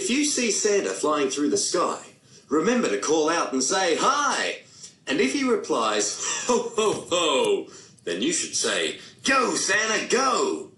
If you see Santa flying through the sky, remember to call out and say, "Hi!" And if he replies, "Ho, ho, ho," then you should say, "Go, Santa, go!"